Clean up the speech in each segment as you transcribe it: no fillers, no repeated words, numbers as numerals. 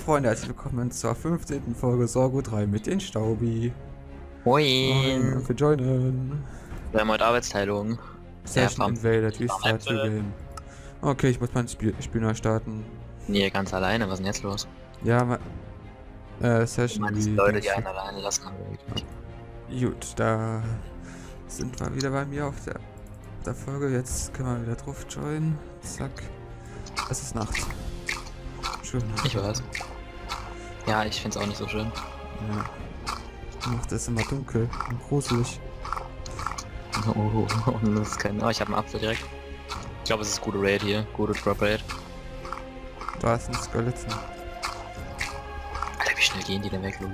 Freunde, herzlich willkommen zur 15. Folge Sorgo 3 mit den Staubi. Moin! Wir joinen. Wir haben heute Arbeitsteilung. Session invaded, restart your game. Okay, ich muss mein Spiel neu starten. Nee, ganz alleine, was ist denn jetzt los? Ja, Session Manche Leute, die einen alleine lassen. Gut, da sind wir wieder bei mir auf der Folge. Jetzt können wir wieder drauf joinen. Zack. Es ist Nacht. Schön. Ich weiß. Ja, ich find's auch nicht so schön. Ja. Nacht ist immer dunkel und gruselig. Oh, das ist kein... Oh, ich habe einen Apfel direkt. Ich glaube, es ist gute Raid hier. Gute Drop Raid. Da ist ein Skeleton. Alter, wie schnell gehen die denn weg, Lulu?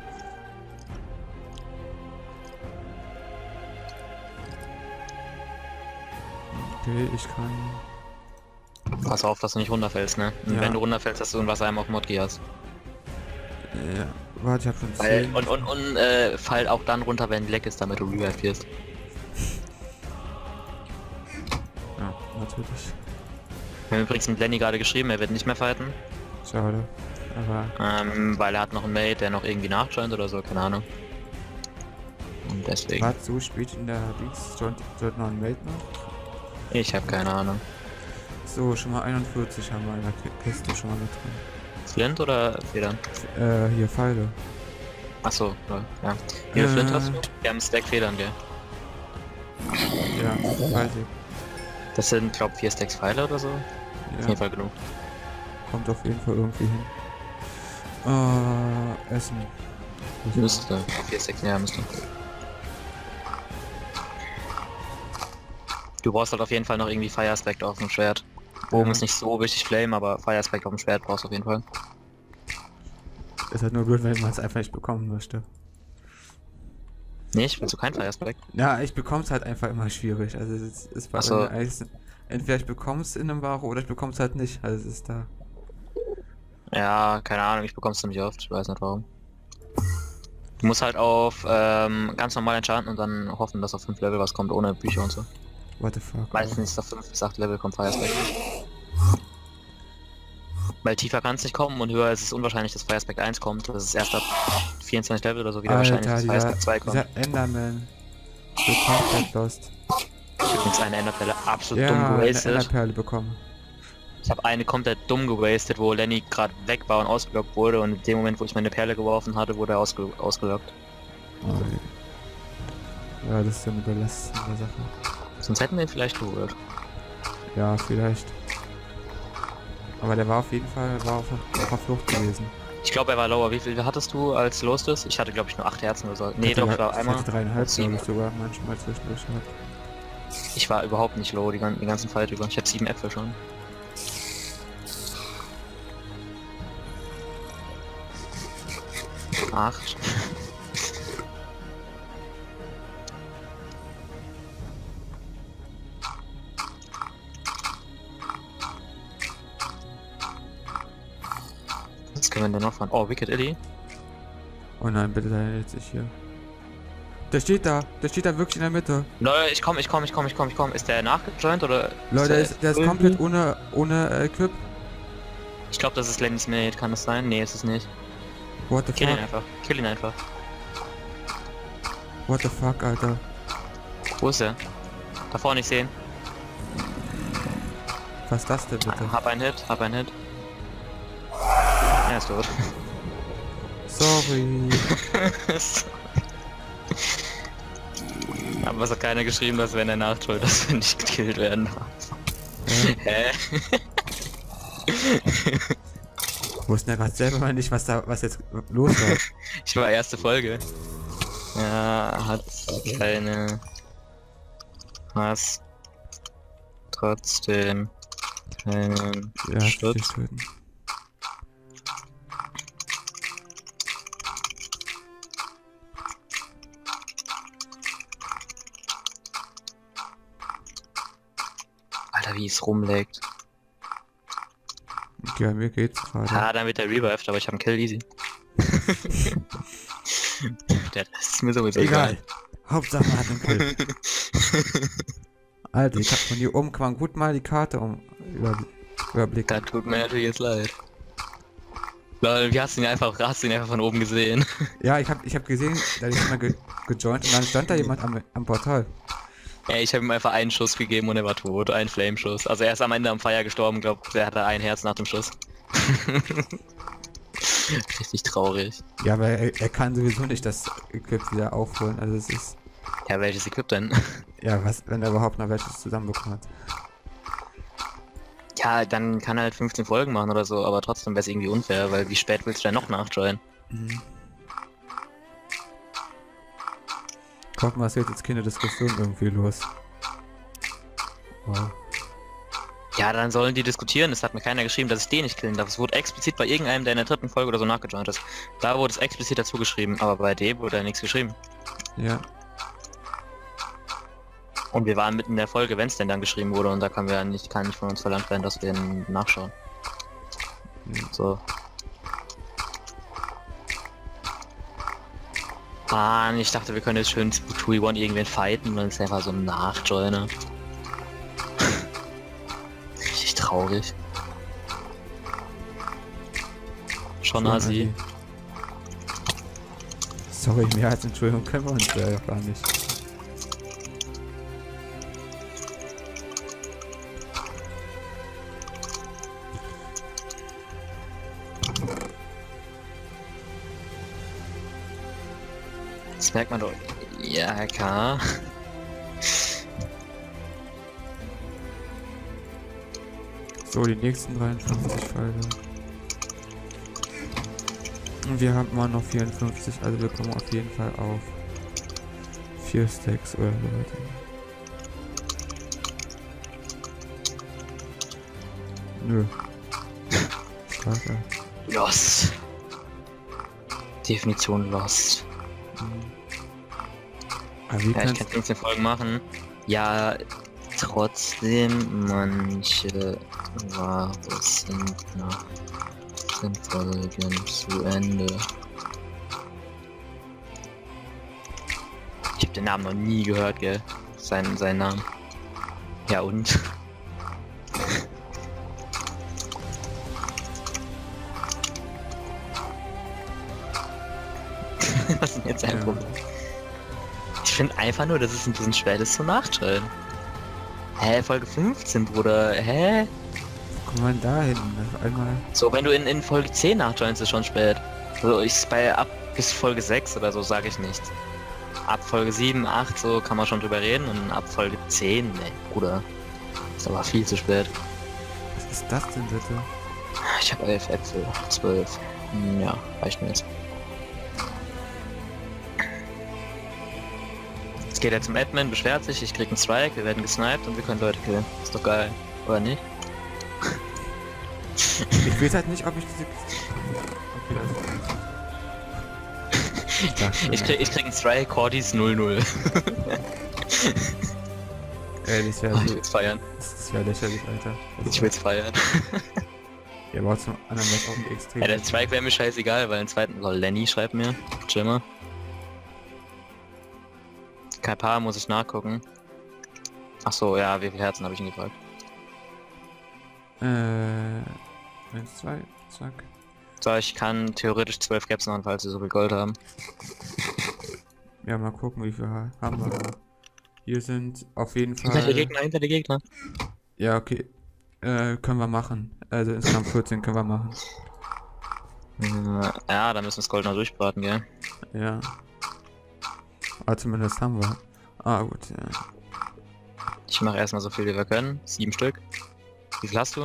Okay, ich kann... Pass auf, dass du nicht runterfällst, ne? Und Ja. wenn du runterfällst, dass du ein Wasser auf Modki hast. Ja, warte, ich hab schon 10. Und fall auch dann runter, wenn Leck ist, damit du Revive wirst. Ja, natürlich. Wir haben übrigens mit Lenny gerade geschrieben, er wird nicht mehr fighten. Schade. Aber Weil er hat noch einen Mate, der noch irgendwie nachjoint oder so, keine Ahnung. Und deswegen. war so spät in der Dings, sollte noch ein Mate noch? Ich habe keine Ahnung. So, schon mal 41 haben wir in der Kiste schon mal mit Flint oder Federn? drin. Hier Pfeile. Achso, ja. Wie viel Flint hast du? Wir haben einen Stack Federn, gell? Ja, weiß ich. Das sind, glaub 4 Stacks Pfeile oder so. Auf Ja, jeden Fall genug. kommt auf jeden Fall irgendwie hin. Essen. Müsste. 4 Stacks, ja, müsste. Du brauchst halt auf jeden Fall noch irgendwie Fire Aspect auf dem Schwert. Bogen Ja. ist nicht so wichtig Flame, aber Fire Aspect auf dem Schwert brauchst du auf jeden Fall. Ist halt nur blöd, wenn man es einfach nicht bekommen möchte. Nicht? Willst du kein Fire Aspect? Ja, ich bekomme es halt einfach immer schwierig. Also es ist bei Ach so. mir eigentlich, entweder ich bekomme es in einem Varo oder ich bekomme es halt nicht. Also es ist da. Ja, keine Ahnung, ich bekomm's ziemlich oft, ich weiß nicht warum. Du musst halt auf ganz normal enchanten und dann hoffen, dass auf 5 Level was kommt, ohne Bücher und so. What the fuck? Meistens auf 5 bis 8 Level kommt Fire Aspect. Weil tiefer kann es nicht kommen und höher ist es unwahrscheinlich, dass Fire Aspect 1 kommt. Das ist erst ab 24 Level oder so wieder wahrscheinlich, dass Fire Aspect 2 kommt. dieser Enderman. So komplett lost. Übrigens eine Enderperle absolut Ja, dumm eine gewastet. Enderperle bekommen. Ich habe eine komplett dumm gewastet, wo Lenny gerade weg war und ausgelockt wurde und in dem Moment, wo ich meine Perle geworfen hatte, wurde er ausgelockt. Oh, ja, das ist eine belastende Sache. Sonst hätten wir ihn vielleicht geholt. Ja, vielleicht. Aber der war auf jeden Fall auf der Flucht gewesen. Ich glaube, er war lower. Wie viel hattest du als Lostes? Ich hatte, glaube ich, nur 8 Herzen oder so. Nee, doch, ich war einmal. Ich hatte 3,5, sieben. glaube ich sogar manchmal zwischendurch gehabt. Ich war überhaupt nicht low, den ganzen Fight über. Ich hatte 7 Äpfel schon. Acht. Was können wir denn noch fahren? Oh, Wicked Illy. Oh nein, bitte sei jetzt nicht hier. Der steht da wirklich in der Mitte. Leute, ich komm. Ist der nachgejoint oder? Leute, der ist komplett ohne Equip. Ich glaube, das ist Lennys Mate, kann das sein? Nee, ist es nicht. What the Kill ihn fuck? einfach. Kill ihn einfach. What the fuck, Alter. Wo ist er? Da vorne nicht sehen. Was ist das denn bitte? Hab einen Hit. Er ist tot. Sorry. Aber was hat keiner geschrieben, dass wenn er nachtrollt, dass wir nicht gekillt werden. Hä? Wussten ja gerade selber mal nicht, was jetzt los war. Ich war erste Folge. Ja, hat keine... Was? Trotzdem keinen Ja, dich Schutz. töten. Alter, wie es rumlegt. Ja, mir geht's gerade. Ah, dann wird der revived, aber ich habe einen Kill easy. Der ist mir sowieso Egal. Hauptsache man hat einen Kill. Alter, ich hab von hier oben kann man gut mal die Karte überblicken. Das tut mir natürlich jetzt leid. Lol, hast du ihn einfach von oben gesehen? Ja, ich hab gesehen, da ist jemand gejoint und dann stand da jemand am Portal. Ja, ich habe ihm einfach einen Schuss gegeben und er war tot. Ein Flameschuss. Also er ist am Ende am Feuer gestorben, glaubt, der hatte ein Herz nach dem Schuss. Richtig traurig. Ja, aber er kann sowieso nicht das Equip wieder aufholen, also es ist... Ja, welches Equip denn? Ja, was, wenn er überhaupt noch welches zusammenbekommen hat. Ja, dann kann er halt 15 Folgen machen oder so, aber trotzdem wäre es irgendwie unfair, weil wie spät willst du denn noch nachjoinen? Mhm. Guck mal, es wird jetzt keine Diskussion irgendwie los. Wow. Ja, dann sollen die diskutieren. Es hat mir keiner geschrieben, dass ich den nicht killen darf. Es wurde explizit bei irgendeinem, der in der 3. Folge oder so nachgejoint ist. Da wurde es explizit dazu geschrieben, aber bei dem wurde ja nichts geschrieben. Ja. Und wir waren mitten in der Folge, wenn es denn dann geschrieben wurde, und da kann nicht von uns verlangt werden, dass wir den nachschauen. So. Ah, ich dachte, wir können jetzt schön 2v1 irgendwen fighten und dann ist einfach so ein Nachjoiner. Richtig traurig. Schon Asi. Sorry, mehr als Entschuldigung können wir uns ja gar nicht. Das merkt man doch. Ja, klar. So, die nächsten 53 Pfeile. Und wir haben mal noch 54, also wir kommen auf jeden Fall auf 4 Stacks oder so weiter. Nö. Starker. Lost. Definition Lost. Aber wie Ja, ich kann 15 Folgen machen. Ja, trotzdem, manche Ware sind nach den Folgen zu Ende. Ich habe den Namen noch nie gehört, gell? Seinen Namen. Ja und? Was ist denn jetzt ein Problem? Ich finde einfach nur, dass es ein bisschen schwer ist zum Nachschauen. Hä, Folge 15, Bruder, hä? Wo kommt man da hin? Auf einmal. So, wenn du in Folge 10 nachjoinst, ist schon spät. So, ab bis Folge 6 oder so sage ich nichts. Ab Folge 7, 8, so kann man schon drüber reden und ab Folge 10, ne, Bruder. Ist aber viel zu spät. Was ist das denn bitte? Ich habe 11 Äpfel, 12. Ja, reicht mir jetzt. Jetzt geht er zum Admin, beschwert sich, ich krieg einen Strike, wir werden gesniped und wir können Leute killen. Ist doch geil, oder nicht? Ich weiß halt nicht, ob ich diese... Okay, ich krieg einen Strike, Cordis 0-0. das wäre Oh, ich will's feiern. Das wäre lächerlich, Alter. Ich will's feiern. Ja, aber zum anderen wäre es auch extrem. Ja, der Strike wäre mir scheißegal, weil im zweiten... Lol, Lenny schreibt mir. Chill mal. Kein Paar muss ich nachgucken. Ach so, ja, wie viele Herzen habe ich ihn gefragt? 1, 2, zack. So, ich kann theoretisch 12 Gaps machen, falls sie so viel Gold haben. Ja, mal gucken, wie viel haben wir da. Hier sind auf jeden Fall... Hinter der Gegner. Ja, okay. Können wir machen. Also insgesamt 14 können wir machen. Ja, da müssen wir das Gold noch durchbraten, gell? Ja. Aber zumindest haben wir. Ah, gut, ja. Ich mache erstmal so viel wie wir können. 7 Stück. Wie viel hast du?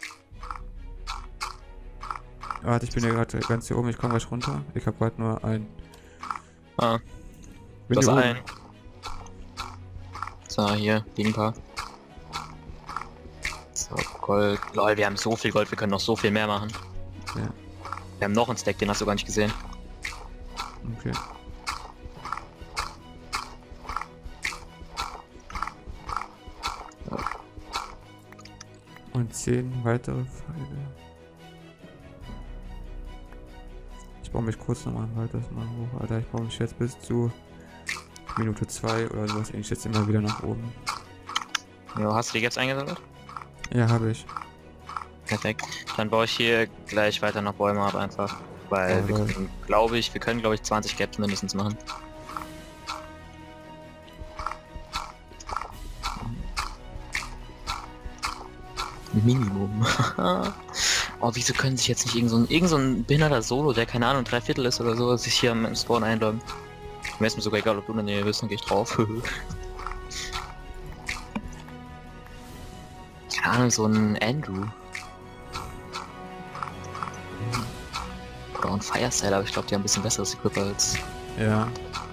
Warte, ich bin ja gerade ganz hier oben, ich komme gleich runter. Ich habe heute nur einen. Ah. Bin Das hier oben. ein. So, hier, liegen ein paar. So, Gold. Lol, wir haben so viel Gold, wir können noch so viel mehr machen. Ja, Wir haben noch einen Stack, den hast du gar nicht gesehen. okay. Und 10 weitere Pfeile. Ich baue mich kurz nochmal ein weiteres Mal hoch, Alter. Ich baue mich jetzt bis zu Minute 2 oder sowas. Ich jetzt immer wieder nach oben. Jo, hast du die jetzt eingesammelt? Ja, habe ich. Perfekt. Dann baue ich hier gleich weiter noch Bäume ab einfach. Weil wir können, glaube ich, 20 Gaps mindestens machen. Minimum. Oh, wieso können sich jetzt nicht irgend so ein behinderter Solo, der keine Ahnung, 3/4 ist oder so, sich hier im Spawn einloggen? Mir ist mir sogar egal, ob du in der Nähe bist, dann geh ich drauf. Keine Ahnung, so ein Andrew. Oder ein Firestyle, aber ich glaube, die haben ein bisschen besseres Equip als... Ja.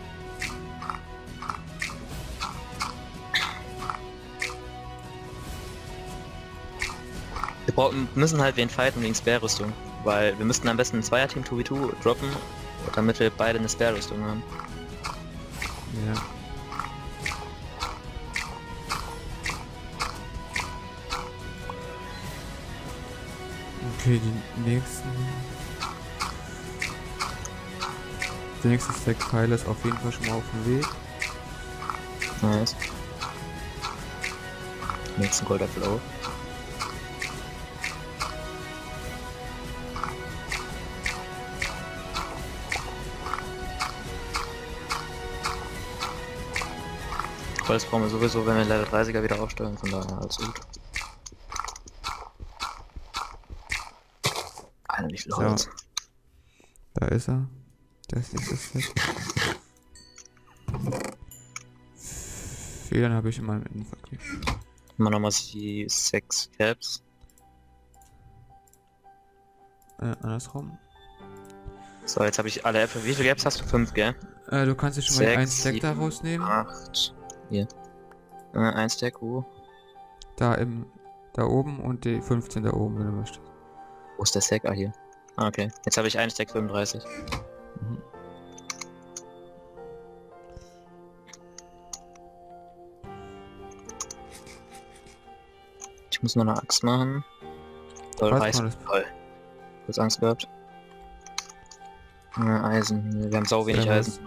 Wir müssen halt wen fighten wegen Spare-Rüstung, weil wir müssten am besten ein Zweier-Team 2v2 droppen, damit wir beide eine Spare-Rüstung haben. Ja. Okay, der nächste Stack Pfeile ist auf jeden Fall schon mal auf dem Weg. Nice. Nächsten Goldapfel auch. Holz brauchen wir sowieso, wenn wir Level 30er wieder aufstellen, von daher alles gut. Alter, wie viel Holz. So. Da ist er. Das ist das Set. Federn habe ich in meinem Innenverkehr. Immer nochmal die 6 Caps. Andersrum. So, jetzt habe ich alle Äpfel. Wie viele Caps hast du? 5, gell? Du kannst dir schon mal einen Stack da rausnehmen. 8. Hier. Ein Stack, wo? Da oben und die 15 da oben, wenn du möchtest. Wo ist der Stack? Ah, hier. Ah, okay. Jetzt habe ich einen Stack 35. Mhm. Ich muss noch eine Axt machen. Voll heiß. Voll. Kurz Angst gehabt. Eisen. Wir haben sau wenig Eisen.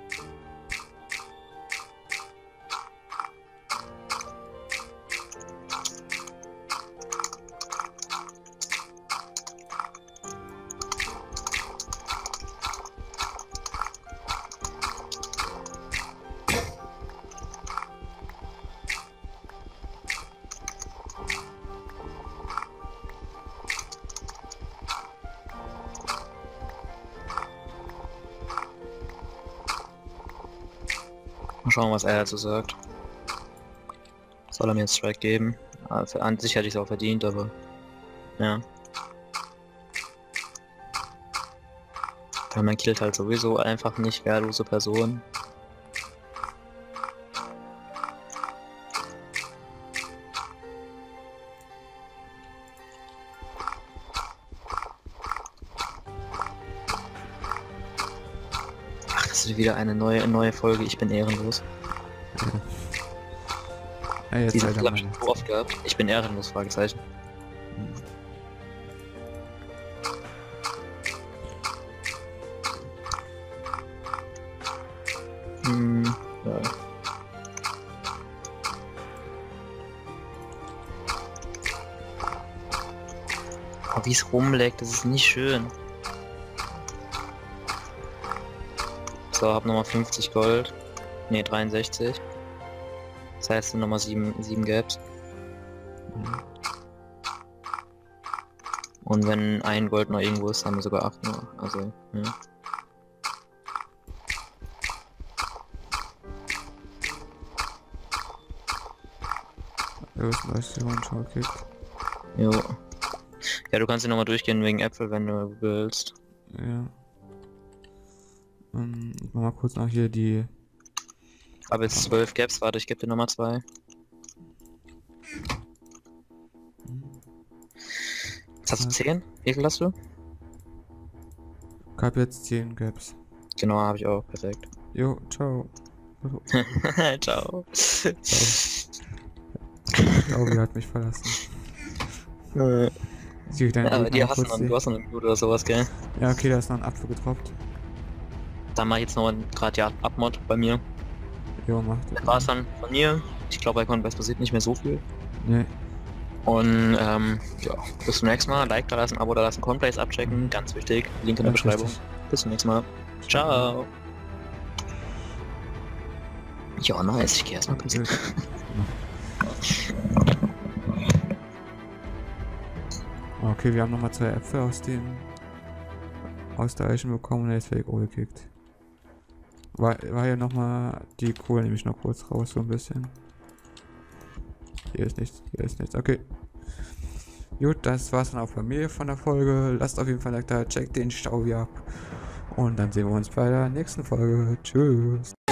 Mal schauen, was er dazu sagt. Soll er mir jetzt Strike geben? An sich hätte ich es auch verdient, aber... Ja. Weil man killt halt sowieso einfach nicht wehrlose Personen. Wieder eine neue Folge, ich bin ehrenlos. Ja, jetzt Diese habe ich so oft gehabt. Ich bin ehrenlos, Fragezeichen. Ja. Oh, wie es rumleckt, das ist nicht schön. So, hab nochmal 50 Gold. Ne, 63. Das heißt nochmal 7 Gaps. Und wenn ein Gold noch irgendwo ist, haben wir sogar 8 nur. Also, ja. Jo. Ja, du kannst hier nochmal durchgehen wegen Äpfel, wenn du willst. Ja. Ich mach mal kurz noch hier die... Ich habe jetzt 12 Gaps, warte, ich gebe dir nochmal 2. Jetzt hast du 10? Wie viel hast du? Ich hab jetzt 10 Gaps. Genau, habe ich auch, perfekt. Jo, ciao. Ciao. Ich glaube, er hat mich verlassen. Ja, aber du hast noch eine Minute oder sowas, gell? Ja, okay, da ist noch ein Apfel getroppt. Dann mach ich jetzt noch gerade die Abmod bei mir. Jo, mach das. Das war's dann von mir. Ich glaube, bei Conquest passiert nicht mehr so viel. Nee. Und ja, bis zum nächsten Mal. Like da lassen, Abo da lassen, Cornplays abchecken, ganz wichtig. Link in der Beschreibung. Richtig. Bis zum nächsten Mal. Ciao. Ja, nice. Ich gehe erstmal pissen. Okay, wir haben nochmal 2 Äpfel aus der Eichen bekommen und jetzt weg gekickt. War ja nochmal die Kohle, nehme ich noch kurz raus, so ein bisschen. Hier ist nichts, okay. Gut, das war's dann auch bei mir von der Folge. Lasst auf jeden Fall ein Like da, checkt den Stau ab. Und dann sehen wir uns bei der nächsten Folge. Tschüss.